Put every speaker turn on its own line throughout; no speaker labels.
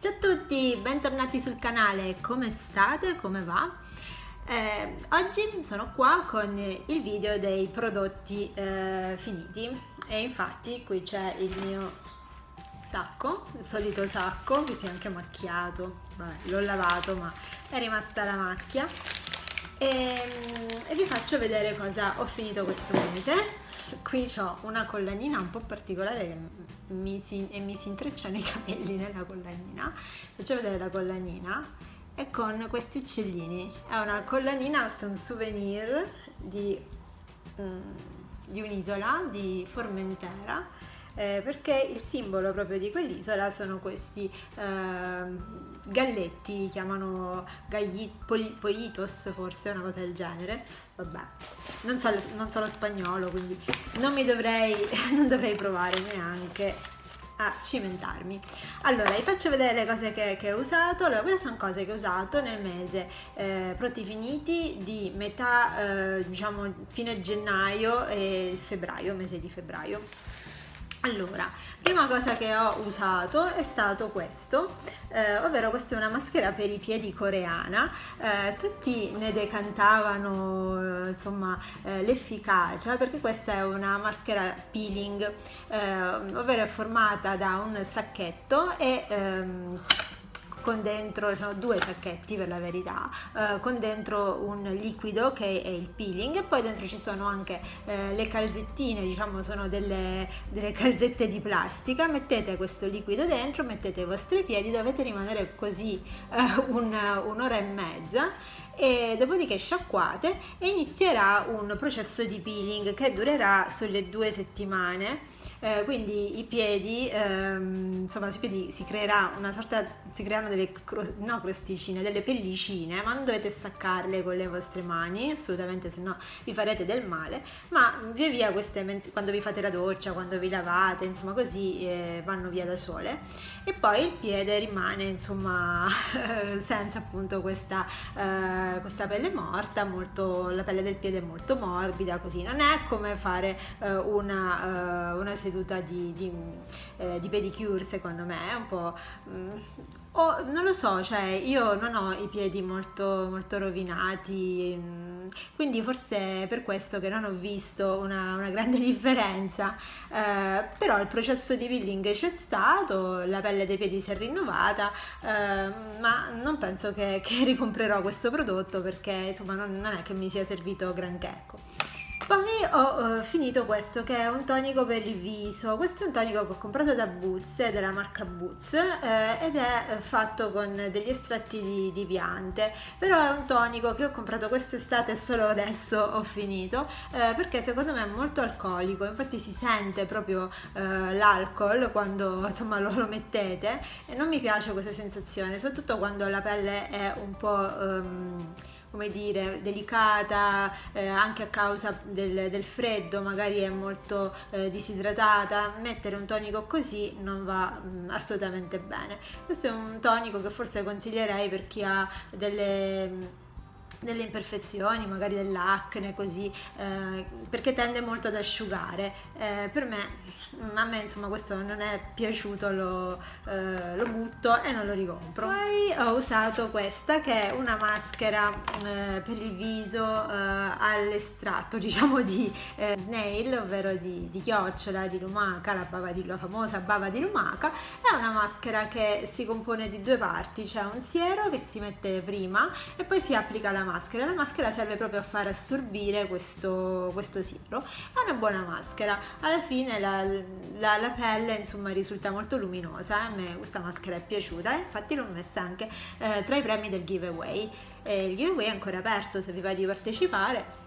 Ciao a tutti, bentornati sul canale, come state? Come va? Oggi sono qua con il video dei prodotti finiti e infatti qui c'è il mio sacco, il solito sacco che si è anche macchiato, vabbè, l'ho lavato ma è rimasta la macchia e vi faccio vedere cosa ho finito questo mese. Qui ho una collanina un po' particolare che mi si intrecciano i capelli nella collanina. Faccio vedere la collanina, è con questi uccellini, è una collanina, è un souvenir di un'isola di Formentera, perché il simbolo proprio di quell'isola sono questi galletti, chiamano pollitos, forse una cosa del genere. Vabbè, non so lo spagnolo, quindi non dovrei provare neanche a cimentarmi. Allora, vi faccio vedere le cose che ho usato. Allora, queste sono cose che ho usato nel mese prodotti finiti di metà diciamo fine gennaio e febbraio, mese di febbraio. Allora, prima cosa che ho usato è stato questo, ovvero questa è una maschera per i piedi coreana. Tutti ne decantavano insomma l'efficacia, perché questa è una maschera peeling, ovvero è formata da un sacchetto e con dentro, sono due sacchetti per la verità, con dentro un liquido che è il peeling e poi dentro ci sono anche le calzettine, diciamo sono delle calzette di plastica. Mettete questo liquido dentro, mettete i vostri piedi, dovete rimanere così un'ora e mezza e dopodiché sciacquate e inizierà un processo di peeling che durerà sulle 2 settimane. Quindi i piedi, insomma sui piedi si creano delle crosticine, delle pellicine, ma non dovete staccarle con le vostre mani assolutamente, se no vi farete del male, ma via via quando vi fate la doccia, quando vi lavate, insomma così vanno via da sole e poi il piede rimane insomma senza appunto questa pelle morta, la pelle del piede è molto morbida, così non è come fare una seduta di pedicure. Secondo me è un po' non lo so, cioè io non ho i piedi molto, molto rovinati, quindi forse è per questo che non ho visto una grande differenza, però il processo di peeling c'è stato, la pelle dei piedi si è rinnovata, ma non penso che ricomprerò questo prodotto perché insomma non è che mi sia servito granché, ecco. Poi ho finito questo che è un tonico per il viso. Questo è un tonico che ho comprato da Boots, della marca Boots, ed è fatto con degli estratti di piante, però è un tonico che ho comprato quest'estate e solo adesso ho finito, perché secondo me è molto alcolico, infatti si sente proprio l'alcol quando insomma lo mettete e non mi piace questa sensazione, soprattutto quando la pelle è un po' come dire, delicata, anche a causa del freddo, magari è molto disidratata. Mettere un tonico così non va assolutamente bene. Questo è un tonico che forse consiglierei per chi ha delle imperfezioni, magari dell'acne, così, perché tende molto ad asciugare. A me insomma questo non è piaciuto, lo butto e non lo ricompro. Poi ho usato questa che è una maschera per il viso all'estratto, diciamo, di snail, ovvero di chiocciola, di lumaca, la famosa bava di lumaca. È una maschera che si compone di 2 parti, c'è un siero che si mette prima e poi si applica la maschera. La maschera serve proprio a far assorbire questo siero. È una buona maschera, alla fine la pelle insomma risulta molto luminosa. A me questa maschera è piaciuta e infatti l'ho messa anche tra i premi del giveaway. Il giveaway è ancora aperto se vi va di partecipare.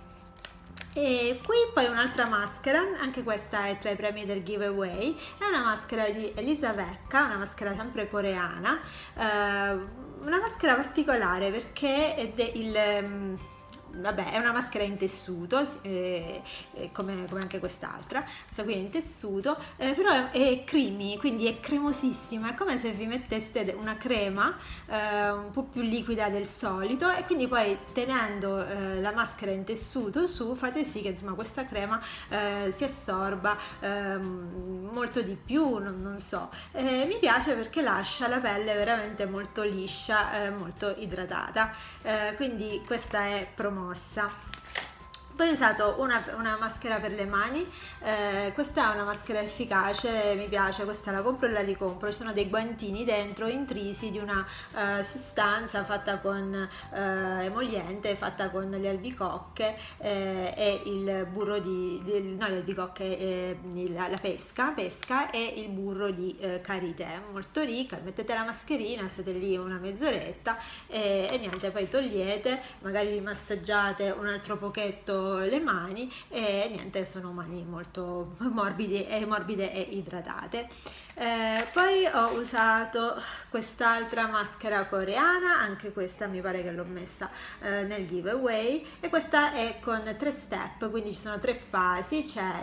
E qui poi un'altra maschera, anche questa è tra i premi del giveaway, è una maschera di Elisa Vecca, una maschera sempre coreana, una maschera particolare perché vabbè, è una maschera in tessuto, come anche quest'altra. Questa qui è in tessuto, però è creamy, quindi è cremosissima, è come se vi metteste una crema un po' più liquida del solito, e quindi poi tenendo la maschera in tessuto su, fate sì che insomma questa crema si assorba molto di più, non so. Mi piace perché lascia la pelle veramente molto liscia, molto idratata, quindi questa è promossa. Poi ho usato una maschera per le mani, questa è una maschera efficace, mi piace, questa la compro e la ricompro, ci sono dei guantini dentro intrisi di una sostanza fatta con emoliente, fatta con le albicocche e il burro no, le albicocche, la pesca e il burro di karité, molto ricca. Mettete la mascherina, state lì una mezz'oretta e niente, poi togliete, magari vi massaggiate un altro pochetto le mani e niente, sono mani molto morbide e idratate. Poi ho usato quest'altra maschera coreana, anche questa mi pare che l'ho messa nel giveaway, e questa è con 3 step, quindi ci sono 3 fasi. c'è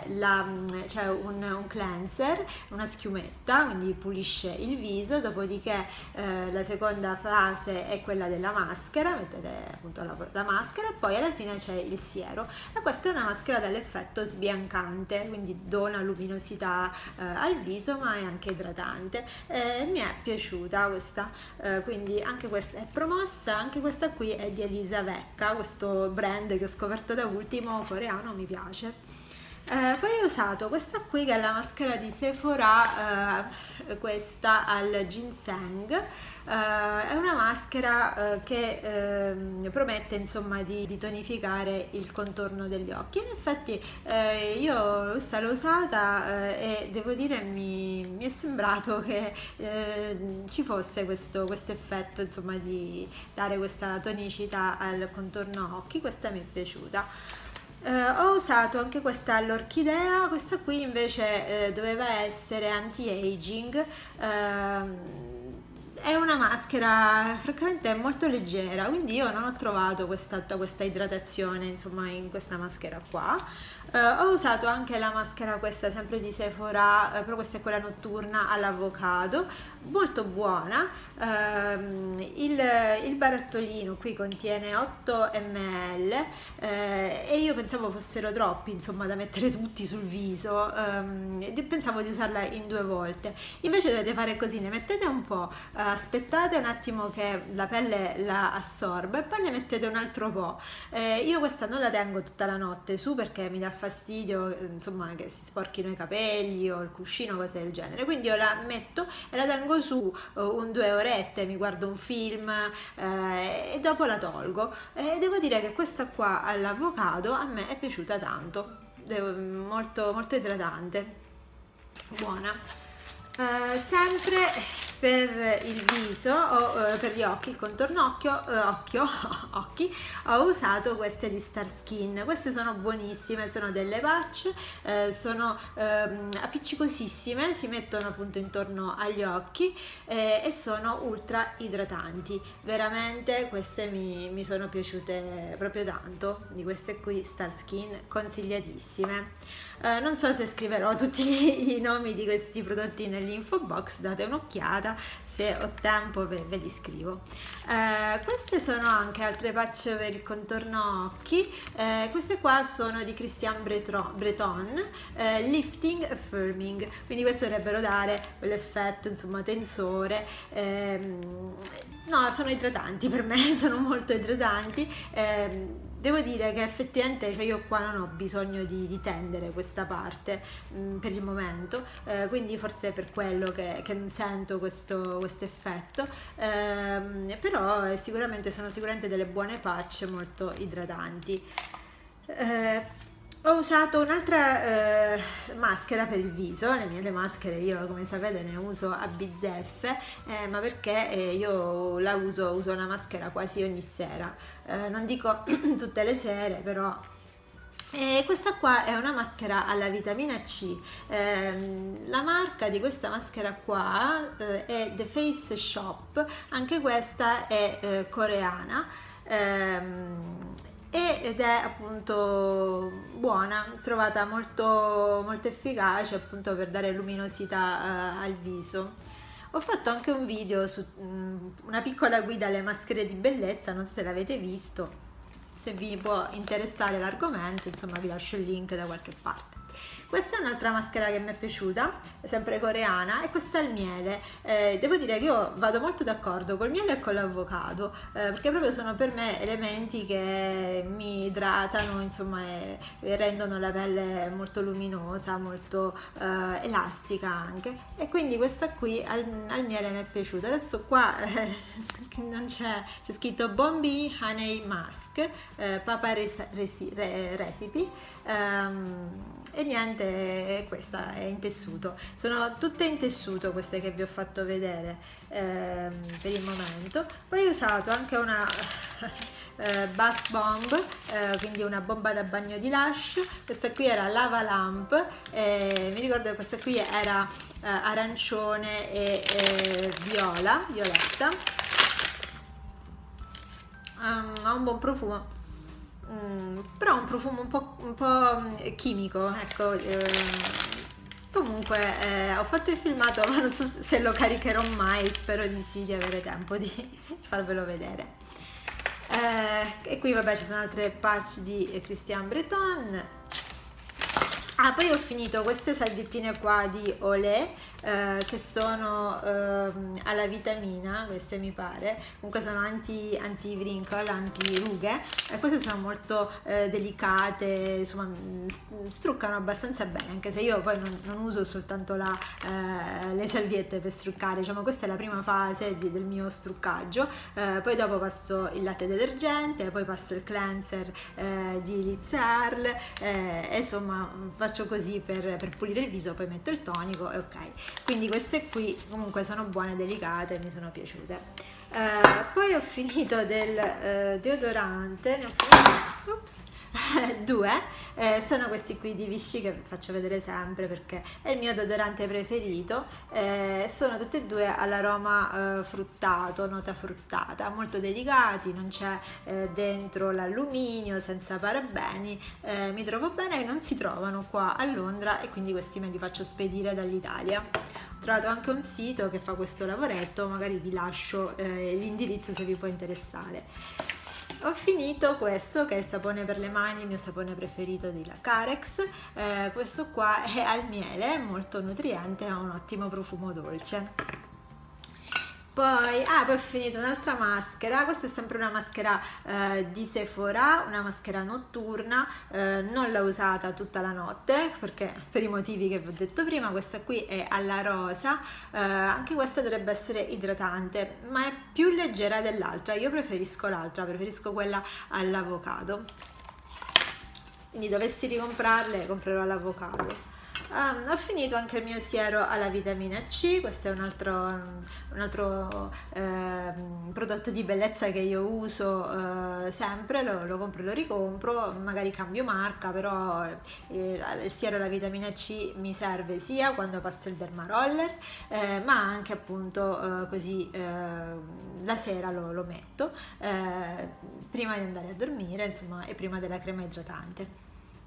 un cleanser, una schiumetta, quindi pulisce il viso, dopodiché la seconda fase è quella della maschera, mettete appunto la maschera, e poi alla fine c'è il siero, e questa è una maschera dall'effetto sbiancante, quindi dona luminosità al viso, ma è anche idratante. Mi è piaciuta questa, quindi anche questa è promossa. Anche questa qui è di Elisa Vecca, questo brand che ho scoperto da ultimo, coreano, mi piace. Poi ho usato questa qui che è la maschera di Sephora, questa al ginseng. È una maschera che promette insomma di tonificare il contorno degli occhi. In effetti io questa l'ho usata e devo dire mi è sembrato che ci fosse questo effetto insomma di dare questa tonicità al contorno occhi. Questa mi è piaciuta. Ho usato anche questa all'orchidea, questa qui invece doveva essere anti-aging. È una maschera francamente molto leggera, quindi io non ho trovato questa idratazione insomma in questa maschera qua. Ho usato anche la maschera questa sempre di Sephora, però questa è quella notturna all'avocado, molto buona. Il barattolino qui contiene 8 ml e io pensavo fossero troppi insomma da mettere tutti sul viso, pensavo di usarla in 2 volte, invece dovete fare così: ne mettete un po', aspettate un attimo che la pelle la assorba e poi ne mettete un altro po'. Io questa non la tengo tutta la notte su perché mi dà fastidio insomma che si sporchino i capelli o il cuscino, cose del genere, quindi io la metto e la tengo su 2 orette, mi guardo un film e dopo la tolgo. Devo dire che questa qua all'avocado a me è piaciuta tanto, molto, molto idratante, buona. Sempre per il viso o per gli occhi, il contorno occhi, ho usato queste di Starskin. Queste sono buonissime, sono delle patch, sono appiccicosissime, si mettono appunto intorno agli occhi e sono ultra idratanti. Veramente queste mi sono piaciute proprio tanto, di queste qui Starskin, consigliatissime. Non so se scriverò tutti i nomi di questi prodotti nell'info box, date un'occhiata, se ho tempo ve li scrivo. Queste sono anche altre patch per il contorno occhi. Queste qua sono di Christian Breton, lifting e firming, quindi queste dovrebbero dare quell'effetto insomma tensore. No, sono idratanti per me, sono molto idratanti. Devo dire che effettivamente, cioè, io qua non ho bisogno di tendere questa parte per il momento, quindi forse è per quello che non sento questo effetto, però sono sicuramente delle buone patch molto idratanti. Ho usato un'altra maschera per il viso. Le maschere io, come sapete, ne uso a bizzeffe, ma perché io uso una maschera quasi ogni sera, non dico tutte le sere, però. Questa qua è una maschera alla vitamina C. La marca di questa maschera qua è The Face Shop, anche questa è coreana. ed è appunto buona, trovata molto, molto efficace appunto per dare luminosità al viso. Ho fatto anche un video su una piccola guida alle maschere di bellezza, non so se l'avete visto, se vi può interessare l'argomento, insomma vi lascio il link da qualche parte. Questa è un'altra maschera che mi è piaciuta, è sempre coreana, e questa è il miele. Devo dire che io vado molto d'accordo col miele e con l'avocado, perché proprio sono per me elementi che mi idratano, insomma, e rendono la pelle molto luminosa, molto elastica anche, e quindi questa qui al miele mi è piaciuta. Adesso qua non c'è scritto Bombi Honey Mask, Papa Recipe, e niente, questa è in tessuto, sono tutte in tessuto queste che vi ho fatto vedere per il momento. Poi ho usato anche una bath bomb, quindi una bomba da bagno di Lush. Questa qui era Lava Lamp, mi ricordo che questa qui era arancione e violetta. Ha un buon profumo, però un profumo un po' chimico, ecco. Comunque ho fatto il filmato, ma non so se lo caricherò mai, spero di sì, di avere tempo di farvelo vedere. E qui vabbè ci sono altre patch di Christian Breton. Poi ho finito queste salviettine qua di Olé, che sono alla vitamina, queste mi pare, comunque sono anti-wrinkle, anti-rughe, e queste sono molto delicate, insomma struccano abbastanza bene, anche se io poi non uso soltanto le salviette per struccare, diciamo questa è la prima fase del mio struccaggio, poi dopo passo il latte detergente, poi passo il cleanser di Liz Earl, e insomma faccio così per pulire il viso, poi metto il tonico e ok. Quindi queste qui comunque sono buone, delicate, mi sono piaciute. Poi ho finito del deodorante, ne ho finito, ops, due, sono questi qui di Vichy che faccio vedere sempre perché è il mio deodorante preferito, sono tutti e due all'aroma fruttato, nota fruttata, molto delicati, non c'è dentro l'alluminio, senza parabeni, mi trovo bene, non si trovano qua a Londra e quindi questi me li faccio spedire dall'Italia. Ho trovato anche un sito che fa questo lavoretto, magari vi lascio l'indirizzo se vi può interessare. Ho finito questo che è il sapone per le mani, il mio sapone preferito di la Carex, questo qua è al miele, è molto nutriente, ha un ottimo profumo dolce. Poi ho finito un'altra maschera, questa è sempre una maschera di Sephora, una maschera notturna, non l'ho usata tutta la notte perché per i motivi che vi ho detto prima. Questa qui è alla rosa, anche questa dovrebbe essere idratante ma è più leggera dell'altra, io preferisco l'altra, preferisco quella all'avocado, quindi dovessi ricomprarle comprerò all'avocado. Ho finito anche il mio siero alla vitamina C, questo è un altro prodotto di bellezza che io uso sempre, lo compro e lo ricompro, magari cambio marca, però il siero alla vitamina C mi serve sia quando passo il dermaroller, ma anche appunto così la sera lo metto prima di andare a dormire, insomma, e prima della crema idratante.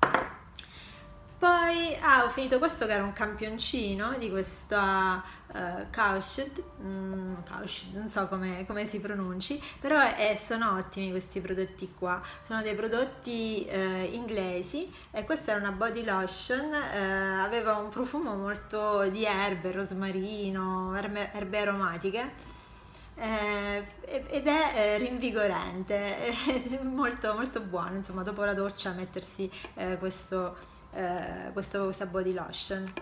Poi ho finito questo che era un campioncino di questa Cauched, non so come si pronunci, però sono ottimi questi prodotti qua, sono dei prodotti inglesi, e questa era una body lotion, aveva un profumo molto di erbe, rosmarino, erbe aromatiche, ed è rinvigorente, è molto molto buono, insomma, dopo la doccia mettersi questa body lotion.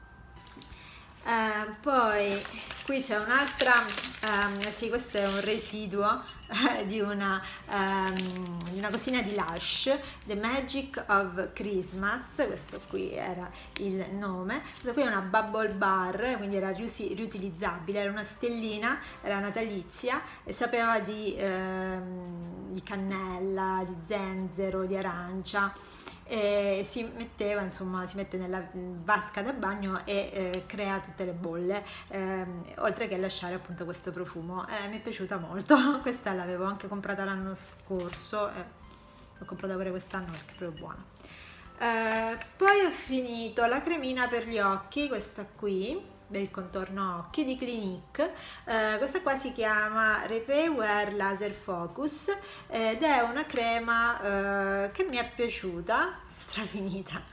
Poi qui c'è un'altra, sì, questo è un residuo di una cosina di Lush, The Magic of Christmas, questo qui era il nome. Questo qui è una bubble bar, quindi era riutilizzabile, era una stellina, era natalizia e sapeva di cannella, di zenzero, di arancia. Si mette nella vasca da bagno e crea tutte le bolle, oltre che lasciare appunto questo profumo. Mi è piaciuta molto, questa l'avevo anche comprata l'anno scorso, l'ho comprata pure quest'anno perché è proprio buona. Poi ho finito la cremina per gli occhi, questa qui, per il contorno occhi di Clinique. Questa qua si chiama Repair Laser Focus ed è una crema che mi è piaciuta, strafinita.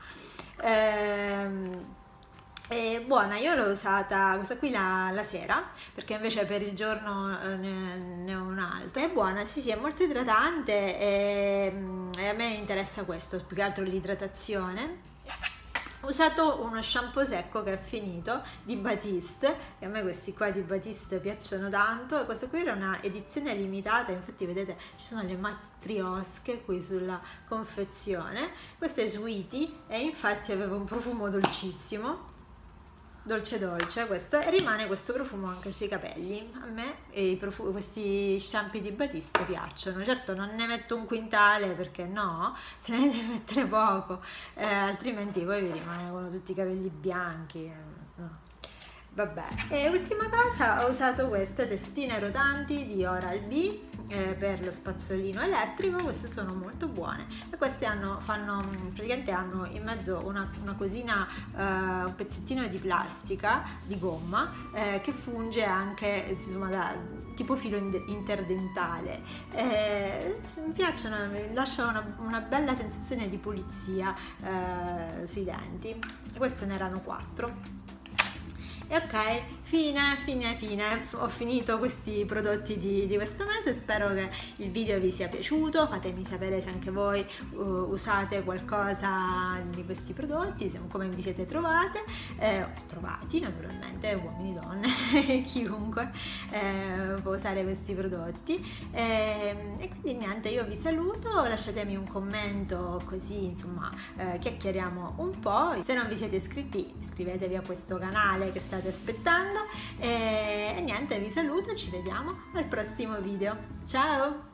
È buona, io l'ho usata questa qui la sera, perché invece per il giorno ne ho un'altra. È buona, sì sì, è molto idratante e a me interessa questo, più che altro l'idratazione. Ho usato uno shampoo secco che è finito di Batiste, e a me questi qua di Batiste piacciono tanto. Questa qui era una edizione limitata, infatti vedete ci sono le matriosche qui sulla confezione. Questa è Sweetie e infatti aveva un profumo dolcissimo, dolce dolce questo, e rimane questo profumo anche sui capelli. A me questi shampoo di Batiste piacciono. Certo non ne metto un quintale, perché no, se ne deve mettere poco, altrimenti poi vi rimangono tutti i capelli bianchi, no. Vabbè, e ultima cosa, ho usato queste testine rotanti di Oral-B per lo spazzolino elettrico. Queste sono molto buone e queste praticamente hanno in mezzo una cosina, un pezzettino di plastica, di gomma, che funge anche insomma da tipo filo interdentale. Mi piacciono, mi lasciano una bella sensazione di pulizia sui denti. Queste ne erano 4. E ok, fine, ho finito questi prodotti di questo mese. Spero che il video vi sia piaciuto, fatemi sapere se anche voi usate qualcosa di questi prodotti, come vi siete trovati naturalmente, uomini, donne, chiunque può usare questi prodotti, e quindi niente, io vi saluto, lasciatemi un commento così insomma chiacchieriamo un po'. Se non vi siete iscritti iscrivetevi a questo canale che state aspettando, e niente, vi saluto, ci vediamo al prossimo video, ciao!